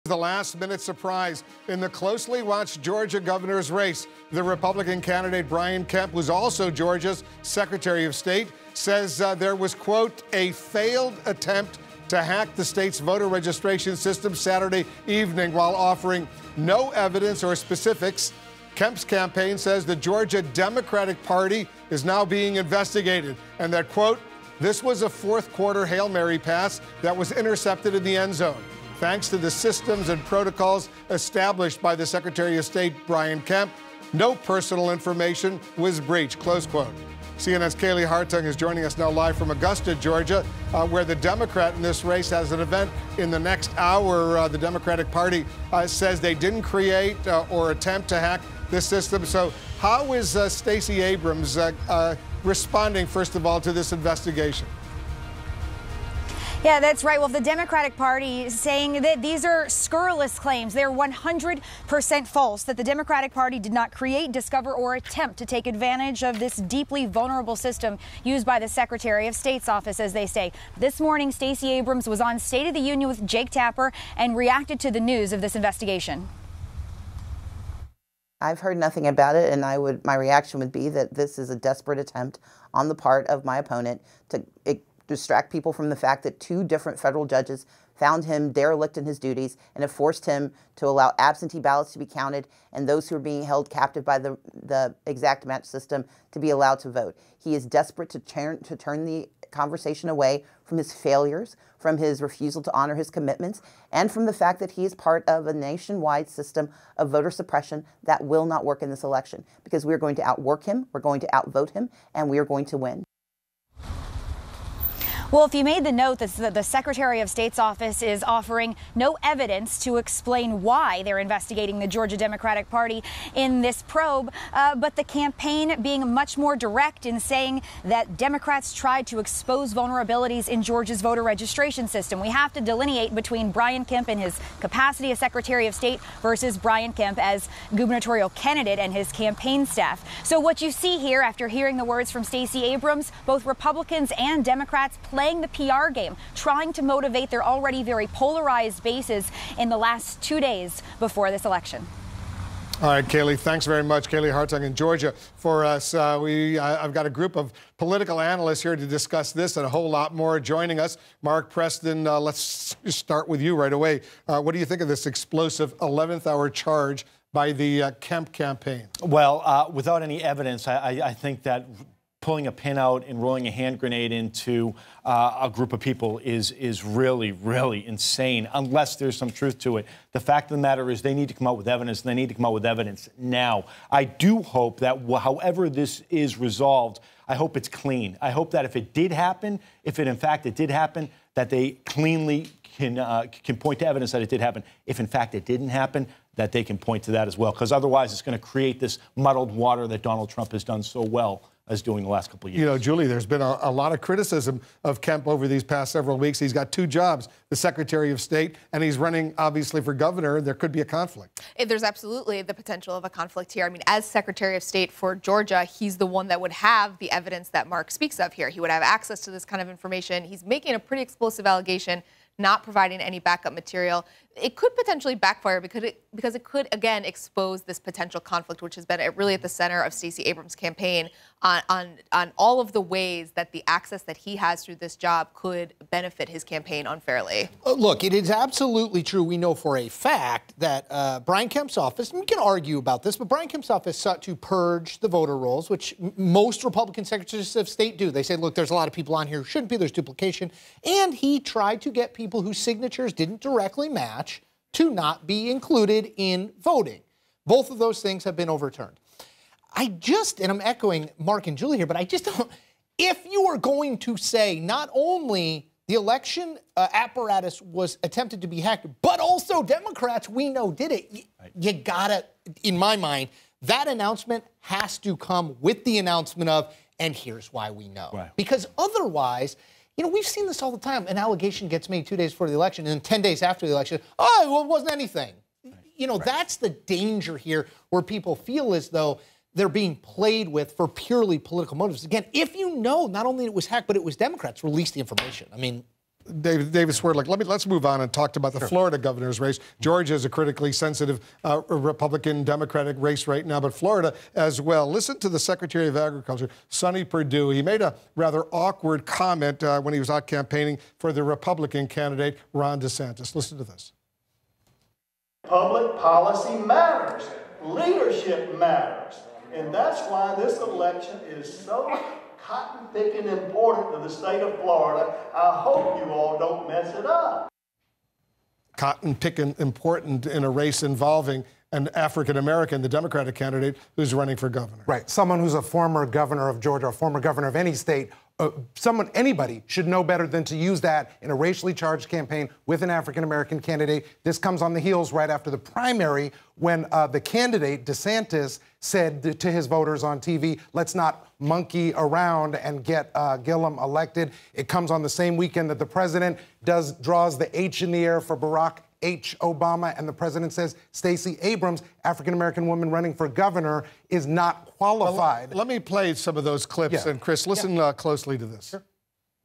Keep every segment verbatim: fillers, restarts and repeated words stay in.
The last-minute surprise in the closely watched Georgia governor's race. The Republican candidate Brian Kemp, who's also Georgia's Secretary of State, says uh, there was, quote, a failed attempt to hack the state's voter registration system Saturday evening while offering no evidence or specifics. Kemp's campaign says the Georgia Democratic Party is now being investigated and that, quote, this was a fourth-quarter Hail Mary pass that was intercepted in the end zone. Thanks to the systems and protocols established by the Secretary of State, Brian Kemp, no personal information was breached, close quote. C N N's Kaylee Hartung is joining us now live from Augusta, Georgia, uh, where the Democrat in this race has an event in the next hour. Uh, the Democratic Party uh, says they didn't create uh, or attempt to hack this system. So how is uh, Stacey Abrams uh, uh, responding, first of all, to this investigation? Yeah, that's right. Well, the Democratic Party is saying that these are scurrilous claims. They're one hundred percent false, that the Democratic Party did not create, discover, or attempt to take advantage of this deeply vulnerable system used by the Secretary of State's office, as they say. This morning, Stacey Abrams was on State of the Union with Jake Tapper and reacted to the news of this investigation. I've heard nothing about it, and I would, my reaction would be that this is a desperate attempt on the part of my opponent to it, distract people from the fact that two different federal judges found him derelict in his duties and have forced him to allow absentee ballots to be counted and those who are being held captive by the, the exact match system to be allowed to vote. He is desperate to turn, to turn the conversation away from his failures, from his refusal to honor his commitments, and from the fact that he is part of a nationwide system of voter suppression that will not work in this election, because we are going to outwork him, we're going to outvote him, and we are going to win. Well, if you made the note that the Secretary of State's office is offering no evidence to explain why they're investigating the Georgia Democratic Party in this probe, uh, but the campaign being much more direct in saying that Democrats tried to expose vulnerabilities in Georgia's voter registration system. We have to delineate between Brian Kemp in his capacity as Secretary of State versus Brian Kemp as gubernatorial candidate and his campaign staff. So what you see here, after hearing the words from Stacey Abrams, both Republicans and Democrats playing the P R game, trying to motivate their already very polarized bases in the last two days before this election. All right, Kaylee, thanks very much. Kaylee Hartung in Georgia for us. Uh, we, uh, I've got a group of political analysts here to discuss this and a whole lot more joining us. Mark Preston, uh, let's start with you right away. Uh, what do you think of this explosive eleventh hour charge by the uh, Kemp campaign? Well, uh, without any evidence, I, I, I think that pulling a pin out and rolling a hand grenade into uh, a group of people is is really, really insane, unless there's some truth to it. The fact of the matter is they need to come out with evidence, and they need to come out with evidence now. I do hope that however this is resolved, I hope it's clean. I hope that if it did happen, if it in fact it did happen, that they cleanly can, uh, can point to evidence that it did happen. If in fact it didn't happen, that they can point to that as well, because otherwise it's going to create this muddled water that Donald Trump has done so well as doing the last couple of years. You know, Julie, there's been a, a lot of criticism of Kemp over these past several weeks. He's got two jobs, the Secretary of State, and he's running, obviously, for governor. There could be a conflict. There's absolutely the potential of a conflict here. I mean, as Secretary of State for Georgia, he's the one that would have the evidence that Mark speaks of here. He would have access to this kind of information. He's making a pretty explosive allegation, not providing any backup material. It could potentially backfire because it, because it could, again, expose this potential conflict, which has been really at the center of Stacey Abrams' campaign on, on, on all of the ways that the access that he has through this job could benefit his campaign unfairly. Uh, look, it is absolutely true. We know for a fact that uh, Brian Kemp's office, and we can argue about this, but Brian Kemp's office sought to purge the voter rolls, which m most Republican secretaries of state do. They say, look, there's a lot of people on here who shouldn't be. There's duplication. And he tried to get people whose signatures didn't directly match to not be included in voting. Both of those things have been overturned. I just, and I'm echoing Mark and Julie here, but I just don't, if you are going to say not only the election uh, apparatus was attempted to be hacked, but also Democrats we know did it, y right. you gotta, in my mind, that announcement has to come with the announcement of, and here's why we know. Right. Because otherwise, you know, we've seen this all the time. An allegation gets made two days before the election, and then ten days after the election, oh, well, it wasn't anything. Right. You know, right. That's the danger here, where people feel as though they're being played with for purely political motives. Again, if you know not only it was hacked, but it was Democrats, release the information. I mean, David, David Swerdlick, let me, let's move on and talk about the sure. Florida governor's race. Georgia is a critically sensitive uh, Republican-Democratic race right now, but Florida as well. Listen to the Secretary of Agriculture, Sonny Perdue. He made a rather awkward comment uh, when he was out campaigning for the Republican candidate, Ron DeSantis. Listen to this. Public policy matters. Leadership matters. And that's why this election is so cotton picking important to the state of Florida. I hope you all don't mess it up. Cotton picking important in a race involving an African-American, the Democratic candidate, who's running for governor. Right. Someone who's a former governor of Georgia, a former governor of any state. Uh, someone, anybody should know better than to use that in a racially charged campaign with an African-American candidate. This comes on the heels right after the primary when uh, the candidate, DeSantis, said to his voters on T V, let's not monkey around and get uh, Gillum elected. It comes on the same weekend that the president does draws the H in the air for Barack H. Obama, and the president says Stacey Abrams, African-American woman running for governor, is not qualified. Well, let me play some of those clips, yeah. and Chris, listen yeah. uh, closely to this. Sure.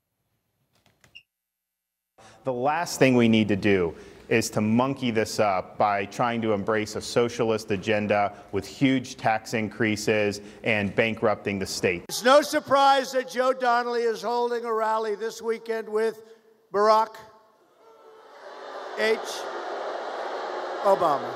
The last thing we need to do is to monkey this up by trying to embrace a socialist agenda with huge tax increases and bankrupting the state. It's no surprise that Joe Donnelly is holding a rally this weekend with Barack H. Obama.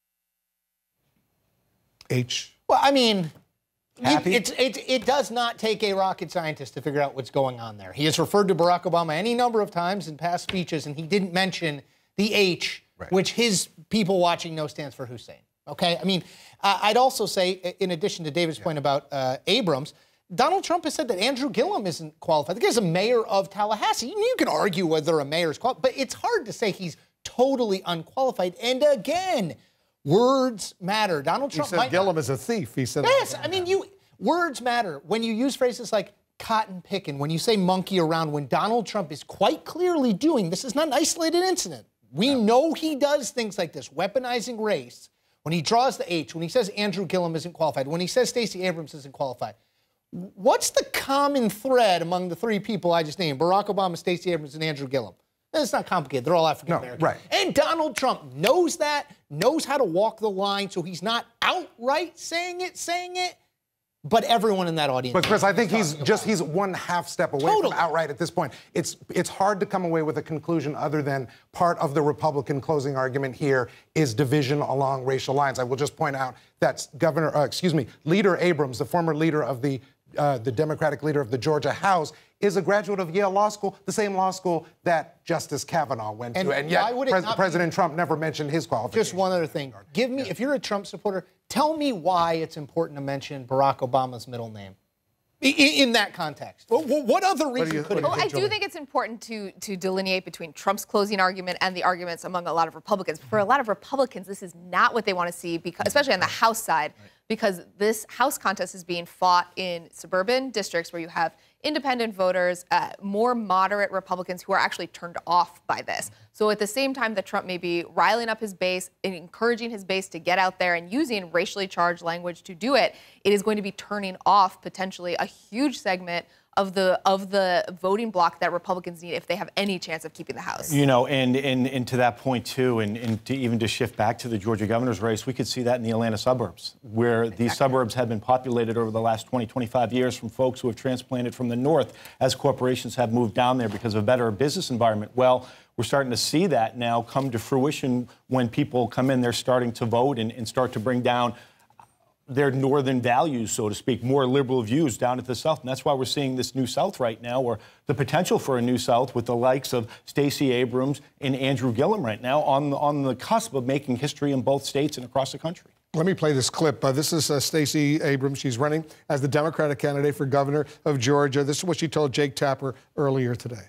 H. Well, I mean, Happy? It's, it's, it does not take a rocket scientist to figure out what's going on there. He has referred to Barack Obama any number of times in past speeches, and he didn't mention the H, right. which his people watching know stands for Hussein. Okay? I mean, uh, I'd also say, in addition to David's yeah. point about uh, Abrams, Donald Trump has said that Andrew Gillum isn't qualified. The guy's a mayor of Tallahassee. You can argue whether a mayor is qualified, but it's hard to say he's totally unqualified. And again, words matter. Donald Trump he said might Gillum not. is a thief. He said yes. I mean, you words matter. When you use phrases like cotton picking, when you say monkey around, when Donald Trump is quite clearly doing, this is not an isolated incident. We no. know he does things like this, weaponizing race. When he draws the H, when he says Andrew Gillum isn't qualified, when he says Stacey Abrams isn't qualified, what's the common thread among the three people I just named? Barack Obama, Stacey Abrams, and Andrew Gillum. It's not complicated. They're all African-American. No, right. And Donald Trump knows that, knows how to walk the line, so he's not outright saying it, saying it, but everyone in that audience. But Chris, I think he's just, he's one half step away totally. from outright at this point. It's, it's hard to come away with a conclusion other than part of the Republican closing argument here is division along racial lines. I will just point out that Governor, uh, excuse me, Leader Abrams, the former leader of the Uh, the Democratic leader of the Georgia House, is a graduate of Yale Law School, the same law school that Justice Kavanaugh went and to. And yet, Pres President be, Trump never mentioned his qualifications. Just one other thing. Give me, yeah. if you're a Trump supporter, tell me why it's important to mention Barack Obama's middle name. In, in that context. What, what other reason you, could it Well, be? I do think it's important to, to delineate between Trump's closing argument and the arguments among a lot of Republicans. For a lot of Republicans, this is not what they want to see, because, especially on the House side, right. because this House contest is being fought in suburban districts where you have independent voters, uh, more moderate Republicans who are actually turned off by this. So at the same time that Trump may be riling up his base and encouraging his base to get out there and using racially charged language to do it, it is going to be turning off potentially a huge segment of the of the voting bloc that Republicans need if they have any chance of keeping the House. You know, and and, and to that point too, and, and to even to shift back to the Georgia governor's race, we could see that in the Atlanta suburbs, where exactly. these suburbs have been populated over the last twenty, twenty-five years from folks who have transplanted from the north as corporations have moved down there because of a better business environment. Well, we're starting to see that now come to fruition when people come in, they're starting to vote and, and start to bring down their northern values, so to speak, more liberal views down at the South. And that's why we're seeing this New South right now, or the potential for a New South with the likes of Stacey Abrams and Andrew Gillum right now on the, on the cusp of making history in both states and across the country. Let me play this clip. Uh, this is uh, Stacey Abrams. She's running as the Democratic candidate for governor of Georgia. This is what she told Jake Tapper earlier today.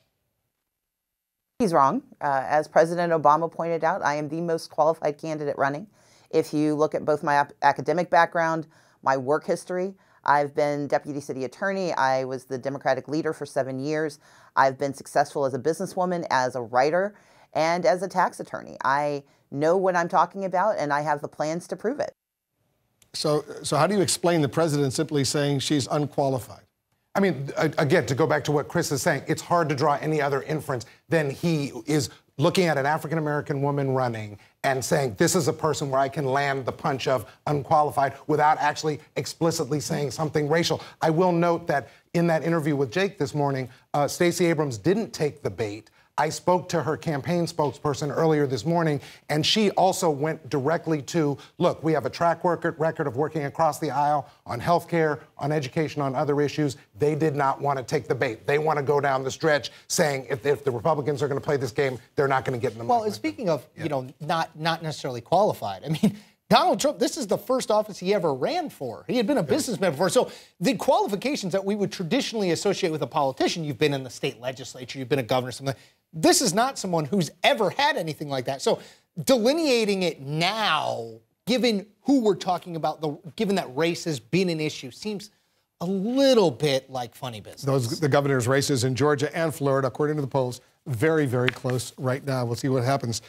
He's wrong. Uh, as President Obama pointed out, I am the most qualified candidate running. If you look at both my academic background, my work history, I've been deputy city attorney. I was the Democratic leader for seven years. I've been successful as a businesswoman, as a writer, and as a tax attorney. I know what I'm talking about, and I have the plans to prove it. So, so how do you explain the president simply saying she's unqualified? I mean, again, to go back to what Chris is saying, it's hard to draw any other inference than he is looking at an African-American woman running and saying, this is a person where I can land the punch of unqualified without actually explicitly saying something racial. I will note that in that interview with Jake this morning, uh, Stacey Abrams didn't take the bait. I spoke to her campaign spokesperson earlier this morning, and she also went directly to, look, we have a track record, record of working across the aisle on health care, on education, on other issues. They did not want to take the bait. They want to go down the stretch saying if, if the Republicans are going to play this game, they're not going to get in the Well, money. and speaking of, yeah. you know, not not necessarily qualified, I mean, Donald Trump, this is the first office he ever ran for. He had been a businessman before. So the qualifications that we would traditionally associate with a politician, you've been in the state legislature, you've been a governor, something. This is not someone who's ever had anything like that. So delineating it now, given who we're talking about, the, given that race has been an issue, seems a little bit like funny business. Those the governor's races in Georgia and Florida, according to the polls, very, very close right now. We'll see what happens.